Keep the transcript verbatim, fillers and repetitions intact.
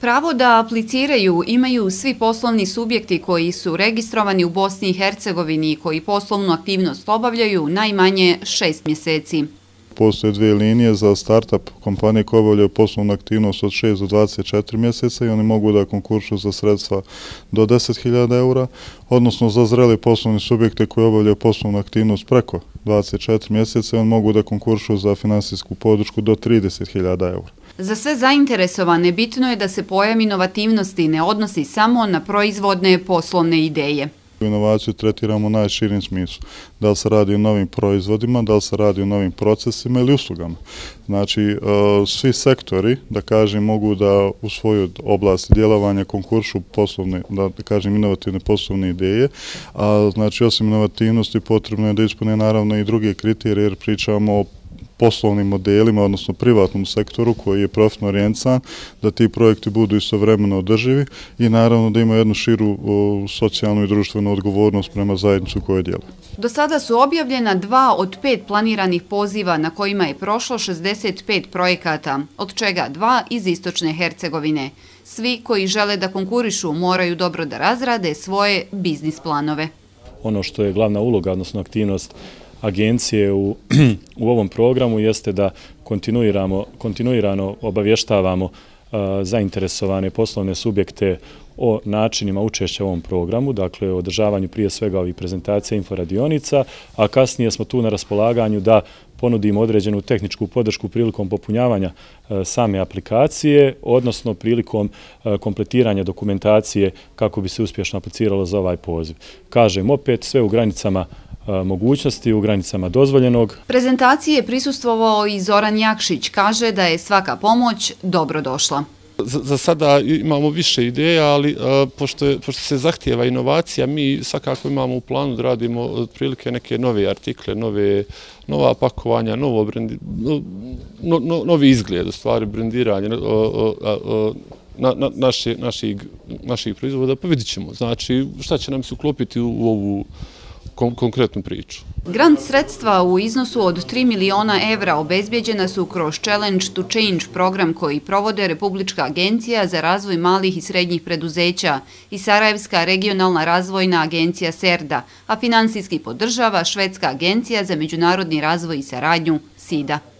Pravo da apliciraju imaju svi poslovni subjekti koji su registrovani u Bosni i Hercegovini i koji poslovnu aktivnost obavljaju najmanje šest mjeseci. Postoje dvije linije za start-up kompanije koje obavljaju poslovnu aktivnost od šest do dvadeset četiri mjeseca i oni mogu da konkuršu za sredstva do deset hiljada eura, odnosno za zreli poslovni subjekte koji obavljaju poslovnu aktivnost preko dvadeset četiri mjeseca, oni mogu da konkuršu za finansijsku podršku do trideset hiljada eura. Za sve zainteresovane bitno je da se pojam inovativnosti ne odnosi samo na proizvodne poslovne ideje. Inovaciju tretiramo u najširim smislu. Da li se radi o novim proizvodima, da li se radi o novim procesima ili uslugama. Znači, svi sektori, da kažem, mogu da u svoju oblast djelovanja konkuršu poslovne, da kažem, inovativne poslovne ideje, a znači, osim inovativnosti potrebno je da ispune naravno i druge kriterije, jer pričamo o poslovnim modelima, odnosno privatnom sektoru koji je profitno orijentiran, da ti projekti budu istovremeno održivi i naravno da imaju jednu širu o, socijalnu i društvenu odgovornost prema zajednicu koje djeluje. Do sada su objavljena dva od pet planiranih poziva na kojima je prošlo šezdeset pet projekata, od čega dva iz Istočne Hercegovine. Svi koji žele da konkurišu moraju dobro da razrade svoje biznis planove. Ono što je glavna uloga, odnosno aktivnost agencije u, u ovom programu jeste da kontinuiramo, kontinuirano obavještavamo uh, zainteresovane poslovne subjekte o načinima učešća u ovom programu, dakle o održavanju prije svega ovih prezentacija, inforadionica, a kasnije smo tu na raspolaganju da ponudimo određenu tehničku podršku prilikom popunjavanja uh, same aplikacije, odnosno prilikom uh, kompletiranja dokumentacije kako bi se uspješno apliciralo za ovaj poziv. Kažem opet, sve u granicama mogućnosti, u granicama dozvoljenog. Prezentaciji je prisustvovao i Zoran Jakšić, kaže da je svaka pomoć dobro došla. Za, za sada imamo više ideja, ali a, pošto, je, pošto se zahtijeva inovacija, mi svakako imamo u planu da radimo otprilike neke nove artikle, nove, nova pakovanja, novo brendi, no, no, no, novi izgled, u stvari brendiranje o, o, o, na, na, naši, naših, naših proizvoda, pa vidit ćemo. Znači, šta će nam se uklopiti u, u ovu Kon konkretnu priču. Grant sredstva u iznosu od tri miliona evra obezbjeđena su kroz Challenge to Change program koji provode Republička agencija za razvoj malih i srednjih preduzeća i Sarajevska regionalna razvojna agencija SERDA, a finansijski podržava Švedska agencija za međunarodni razvoj i saradnju SIDA.